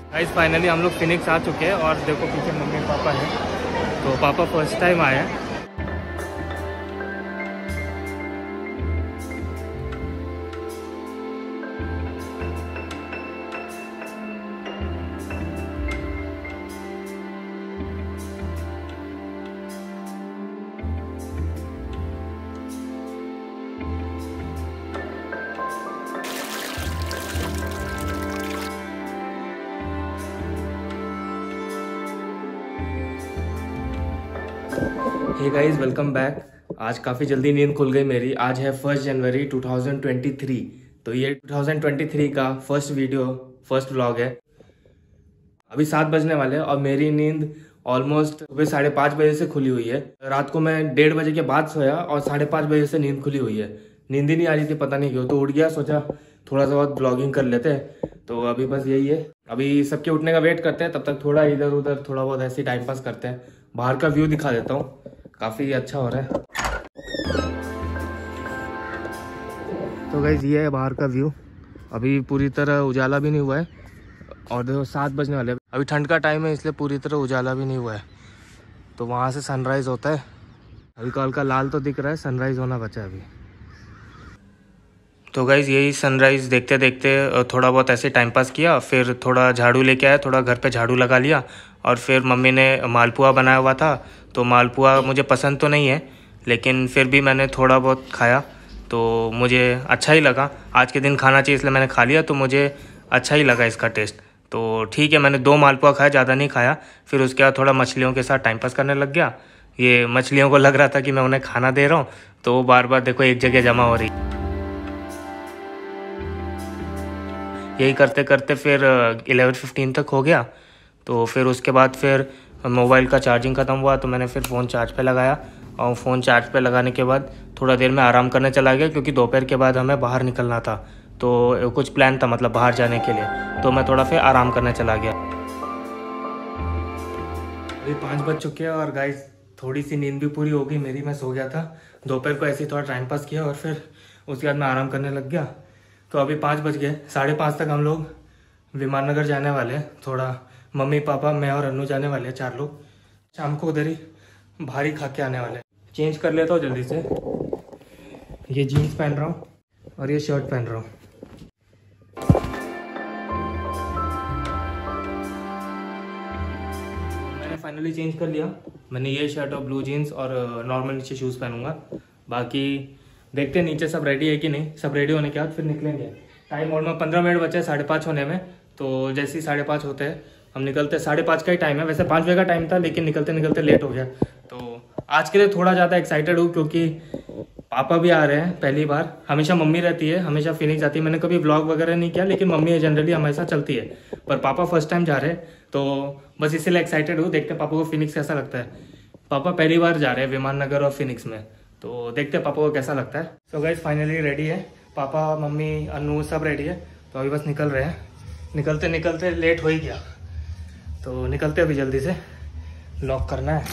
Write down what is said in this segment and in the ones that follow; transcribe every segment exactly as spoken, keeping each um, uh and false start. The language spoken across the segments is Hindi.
गाइस फाइनली हम लोग फिनिक्स आ चुके हैं और देखो पीछे मम्मी पापा हैं। तो पापा फर्स्ट टाइम आए हैं। Hey guys welcome back. आज काफ़ी जल्दी नींद खुल गई मेरी। आज है first January two thousand twenty three. तो ये टू थाउजेंड ट्वेंटी थ्री का फर्स्ट वीडियो फर्स्ट व्लॉग है। अभी सात बजने वाले हैं और मेरी नींद ऑलमोस्ट सुबह साढ़े पाँच बजे से खुली हुई है। रात को मैं डेढ़ बजे के बाद सोया और साढ़े पाँच बजे से नींद खुली हुई है। नींद ही नहीं आ रही थी, पता नहीं क्यों। तो उठ गया, सोचा थोड़ा सा बहुत ब्लॉगिंग कर लेते हैं। तो अभी बस यही है, अभी सबके उठने का वेट करते हैं। तब तक थोड़ा इधर उधर थोड़ा बहुत ऐसे टाइम पास करते हैं। बाहर का व्यू दिखा देता हूँ, काफ़ी अच्छा हो रहा है। तो गाइस ये है बाहर का व्यू। अभी पूरी तरह उजाला भी नहीं हुआ है और देखो सात बजने वाले। अभी ठंड का टाइम है इसलिए पूरी तरह उजाला भी नहीं हुआ है। तो वहाँ से सनराइज़ होता है। अभी कल का लाल तो दिख रहा है, सनराइज़ होना बचा है अभी। तो गाइस यही सनराइज़ देखते देखते थोड़ा बहुत ऐसे टाइम पास किया। फिर थोड़ा झाड़ू लेके आया, थोड़ा घर पे झाड़ू लगा लिया। और फिर मम्मी ने मालपुआ बनाया हुआ था। तो मालपुआ मुझे पसंद तो नहीं है, लेकिन फिर भी मैंने थोड़ा बहुत खाया तो मुझे अच्छा ही लगा। आज के दिन खाना चाहिए इसलिए मैंने खा लिया, तो मुझे अच्छा ही लगा इसका टेस्ट। तो ठीक है, मैंने दो मालपुआ खाया, ज़्यादा नहीं खाया। फिर उसके बाद थोड़ा मछलियों के साथ टाइम पास करने लग गया। ये मछलियों को लग रहा था कि मैं उन्हें खाना दे रहा हूँ, तो वो बार बार देखो एक जगह जमा हो रही। यही करते करते फिर इलेवन फिफ्टीन तक हो गया। तो फिर उसके बाद फिर मोबाइल का चार्जिंग ख़त्म हुआ, तो मैंने फिर फ़ोन चार्ज पे लगाया। और फ़ोन चार्ज पे लगाने के बाद थोड़ा देर में आराम करने चला गया, क्योंकि दोपहर के बाद हमें बाहर निकलना था। तो कुछ प्लान था, मतलब बाहर जाने के लिए। तो मैं थोड़ा फिर आराम करने चला गया। अभी पाँच बज चुके हैं और गाइस थोड़ी सी नींद भी पूरी हो गई मेरी। मैं सो गया था दोपहर को, ऐसे ही थोड़ा टाइम पास किया और फिर उसके बाद मैं आराम करने लग गया। तो अभी पाँच बज गए, साढ़े पाँच तक हम लोग विमान नगर जाने वाले हैं। थोड़ा मम्मी पापा मैं और अन्नू जाने वाले हैं, चार लोग। शाम को उधर ही भारी खा के आने वाले हैं। चेंज कर लेता हूँ जल्दी से। ये जीन्स पहन रहा हूँ और ये शर्ट पहन रहा हूँ। मैंने फाइनली चेंज कर लिया। मैंने ये शर्ट और ब्लू जीन्स और नॉर्मल नीचे शूज़ पहनूंगा। बाकी देखते हैं नीचे सब रेडी है कि नहीं। सब रेडी होने के बाद फिर निकलेंगे। टाइम ऑलमोस्ट पंद्रह मिनट बचे साढ़े पाँच होने में। तो जैसे ही साढ़े पाँच होते हैं हम निकलते। साढ़े पाँच का ही टाइम है, वैसे पाँच बजे का टाइम था, लेकिन निकलते निकलते लेट हो गया। तो आज के लिए थोड़ा ज़्यादा एक्साइटेड हूँ, क्योंकि पापा भी आ रहे हैं पहली बार। हमेशा मम्मी रहती है, हमेशा फिनिक्स जाती है। मैंने कभी व्लॉग वगैरह नहीं किया, लेकिन मम्मी जनरली हमेशा चलती है। पर पापा फर्स्ट टाइम जा रहे हैं, तो बस इसीलिए एक्साइटेड हूँ। देखते हैं पापा को फिनिक्स कैसा लगता है। पापा पहली बार जा रहे हैं विमान नगर और फिनिक्स में, तो देखते हैं पापा को कैसा लगता है। सो गाइस फाइनली रेडी है, पापा मम्मी अन्नू सब रेडी है। तो अभी बस निकल रहे हैं। निकलते निकलते लेट हो ही गया, तो निकलते अभी जल्दी से। लॉक करना है।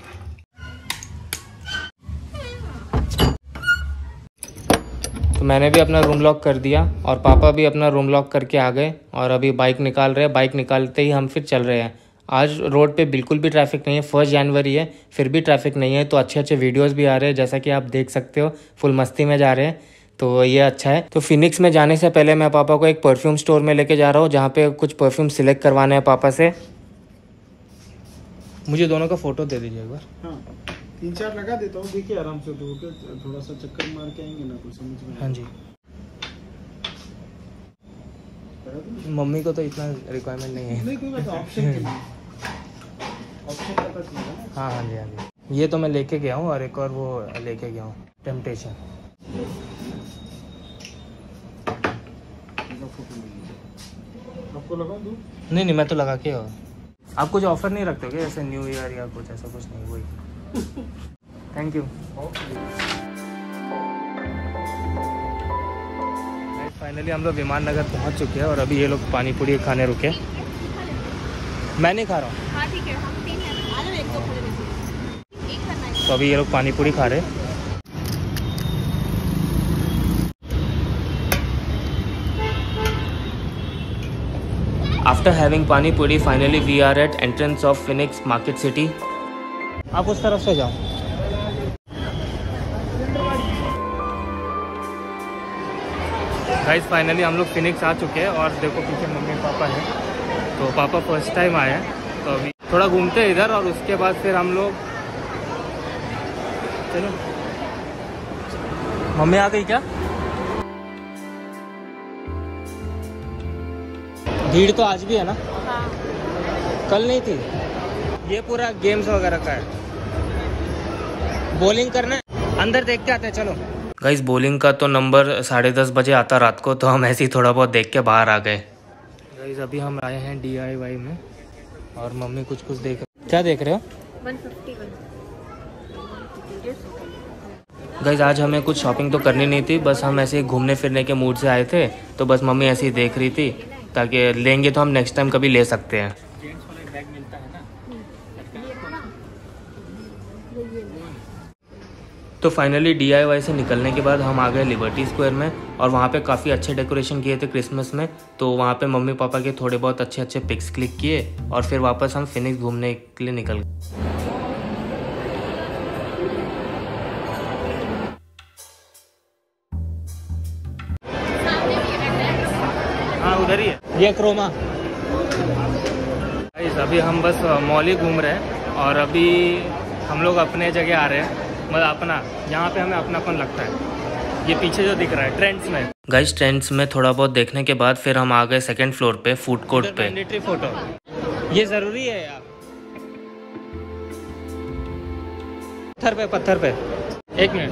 तो मैंने भी अपना रूम लॉक कर दिया और पापा भी अपना रूम लॉक करके आ गए। और अभी बाइक निकाल रहे हैं। बाइक निकालते ही हम फिर चल रहे हैं। आज रोड पे बिल्कुल भी ट्रैफिक नहीं है। फर्स्ट जनवरी है फिर भी ट्रैफिक नहीं है, तो अच्छे अच्छे वीडियोस भी आ रहे हैं, जैसा कि आप देख सकते हो। फुल मस्ती में जा रहे हैं, तो ये अच्छा है। तो फिनिक्स में जाने से पहले मैं पापा को एक परफ्यूम स्टोर में लेके जा रहा हूँ, जहाँ पे कुछ परफ्यूम सिलेक्ट करवाने हैं पापा से। मुझे दोनों का फोटो दे दीजिए एक बार। हाँ, तीन चार लगा देता हूँ, देखिए आराम से। तो थोड़ा सा चक्कर मार के आएंगे ना, कुछ समझ में। हाँ जी, मम्मी को तो इतना रिक्वायरमेंट नहीं है। नहीं, कोई बात ऑप्शन के लिए ऑप्शन पता चलेगा। हाँ हाँ जी हाँ जी, ये तो मैं लेके गया हूँ और एक और वो लेके गया हूँ, टेम्पटेशन। आपको लगा दूँ? नहीं नहीं, मैं तो लगा के हो। आप कुछ ऑफर नहीं रखते हो क्या, जैसे न्यू ईयर या कुछ ऐसा? कुछ नहीं, वही। Thank you. फाइनली हम लोग विमान नगर पहुंच चुके हैं और अभी ये लोग पानी पूरी खाने रुके। मैं नहीं खा रहा हूँ। हाँ ठीक है, हम तीन हैं। आ जाओ, एक दो खा लेते हैं। एक करना है। तो अभी ये लोग पानी पूरी खा रहे हैं। After having pani puri finally we are at entrance of Phoenix market city. आप उस तरफ से जाओ। गाइस फाइनली हम लोग फिनिक्स आ चुके हैं और देखो पीछे मम्मी पापा हैं। तो पापा फर्स्ट टाइम आए हैं, तो अभी थोड़ा घूमते हैं इधर और उसके बाद फिर हम लोग चलो। मम्मी आ गई क्या? भीड़ तो आज भी है ना? हाँ। कल नहीं थी। ये पूरा गेम्स वगैरह का है। बॉलिंग करना है, अंदर देख के आते हैं चलो। गाइस बॉलिंग का तो नंबर साढ़े दस बजे आता रात को, तो हम ऐसे ही थोड़ा बहुत देख के बाहर आ गए। गाइस अभी हम आए हैं डी आई वाई में और मम्मी कुछ कुछ देख क्या देख रहे हो? One fifty one. गाइस आज हमें कुछ शॉपिंग तो करनी नहीं थी, बस हम ऐसे ही घूमने फिरने के मूड से आए थे, तो बस मम्मी ऐसे ही देख रही थी ताकि लेंगे तो हम नेक्स्ट टाइम कभी ले सकते हैं। तो फाइनली डी आई वाई से निकलने के बाद हम आ गए लिबर्टी स्क्वायर में और वहाँ पे काफ़ी अच्छे डेकोरेशन किए थे क्रिसमस में। तो वहाँ पे मम्मी पापा के थोड़े बहुत अच्छे अच्छे पिक्स क्लिक किए और फिर वापस हम फिनिक्स घूमने के लिए निकल गए। हाँ उधर ही है ये क्रोमा। अभी हम बस मॉल ही घूम रहे हैं और अभी हम लोग अपने जगह आ रहे हैं, मतलब अपना यहाँ पे हमें अपनापन लगता है। ये पीछे जो दिख रहा है ट्रेंड्स में। गाइस ट्रेंड्स में थोड़ा बहुत देखने के बाद फिर हम आ गए सेकंड फ्लोर पे फूड कोर्ट पे। मैंडेटरी फोटो ये जरूरी है यार। पत्थर पे पत्थर पे एक मिनट।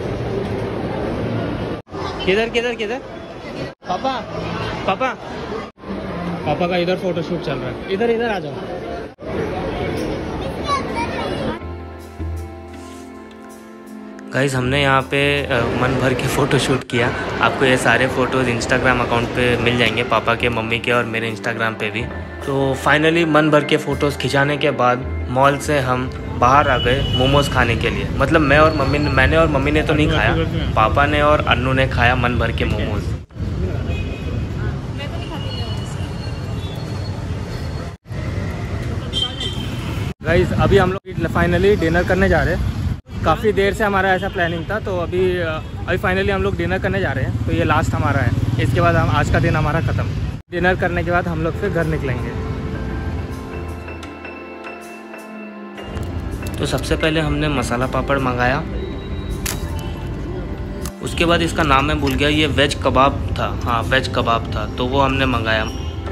किधर किधर किधर पापा पापा पापा का इधर फोटो शूट चल रहा है। इधर इधर आ जाओ। गाइस हमने यहाँ पे मन भर के फ़ोटो शूट किया। आपको ये सारे फ़ोटोज़ इंस्टाग्राम अकाउंट पे मिल जाएंगे, पापा के मम्मी के और मेरे इंस्टाग्राम पे भी। तो फाइनली मन भर के फ़ोटोज़ खिंचाने के बाद मॉल से हम बाहर आ गए मोमोज़ खाने के लिए। मतलब मैं और मम्मी ने मैंने और मम्मी ने तो नहीं खाया, पापा ने और अन्नू ने खाया मन भर के मोमोज़। गाइस अभी हम लोग फाइनली डिनर करने जा रहे हैं। काफ़ी देर से हमारा ऐसा प्लानिंग था, तो अभी अभी फाइनली हम लोग डिनर करने जा रहे हैं। तो ये लास्ट हमारा है, इसके बाद हम आज का दिन हमारा ख़त्म। डिनर करने के बाद हम लोग फिर घर निकलेंगे। तो सबसे पहले हमने मसाला पापड़ मंगाया, उसके बाद इसका नाम मैं भूल गया, ये वेज कबाब था। हाँ वेज कबाब था, तो वो हमने मंगाया।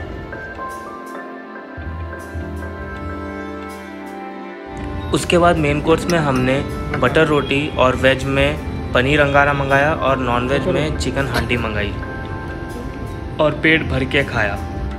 उसके बाद मेन कोर्स में हमने बटर रोटी और वेज में पनीर अंगारा मंगाया और नॉन वेज में चिकन हांडी मंगाई और पेट भर के खाया।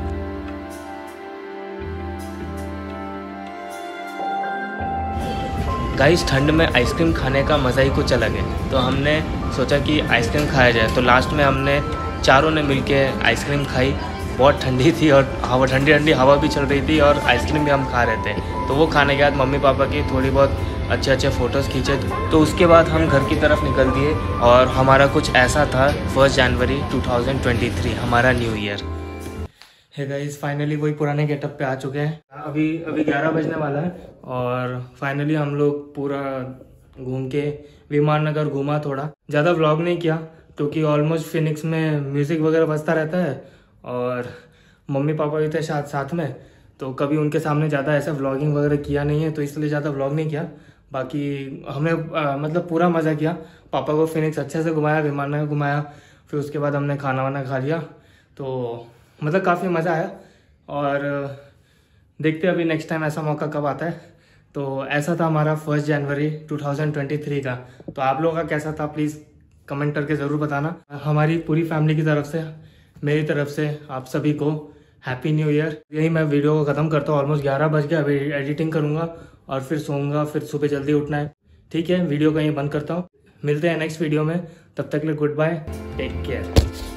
गाइस ठंड में आइसक्रीम खाने का मज़ा ही कुछ अलग है, तो हमने सोचा कि आइसक्रीम खाया जाए। तो लास्ट में हमने चारों ने मिलके आइसक्रीम खाई। बहुत ठंडी थी और हवा ठंडी ठंडी हवा भी चल रही थी और आइसक्रीम भी हम खा रहे थे। तो वो खाने के बाद मम्मी पापा की थोड़ी बहुत अच्छे अच्छे फ़ोटोज़ खींचे। तो उसके बाद हम घर की तरफ निकल दिए और हमारा कुछ ऐसा था first January two thousand twenty three हमारा न्यू ईयर है। गाइस फाइनली वही पुराने गेटअप पे आ चुके हैं। अभी अभी ग्यारह बजने वाला है और फाइनली हम लोग पूरा घूम के विमान नगर घूमा। थोड़ा ज़्यादा व्लॉग नहीं किया क्योंकि ऑलमोस्ट फिनिक्स में म्यूज़िक वगैरह बजता रहता है और मम्मी पापा भी थे साथ साथ में, तो कभी उनके सामने ज़्यादा ऐसा व्लॉगिंग वगैरह किया नहीं है, तो इसलिए ज़्यादा व्लॉग नहीं किया। बाकी हमने आ, मतलब पूरा मज़ा किया। पापा को फिनिक्स अच्छे से घुमाया, विमान नगर घुमाया, फिर उसके बाद हमने खाना वाना खा लिया। तो मतलब काफ़ी मज़ा आया और देखते हैं अभी नेक्स्ट टाइम ऐसा मौका कब आता है। तो ऐसा था हमारा first January two thousand twenty three का। तो आप लोगों का कैसा था प्लीज़ कमेंट करके ज़रूर बताना। हमारी पूरी फैमिली की तरफ से, मेरी तरफ से आप सभी को हैप्पी न्यू ईयर। यही मैं वीडियो को ख़त्म करता हूँ। ऑलमोस्ट ग्यारह बज गया, अभी एडिटिंग करूँगा और फिर सोऊंगा, फिर सुबह जल्दी उठना है। ठीक है, वीडियो को यहीं बंद करता हूँ। मिलते हैं नेक्स्ट वीडियो में, तब तक के लिए गुड बाय, टेक केयर।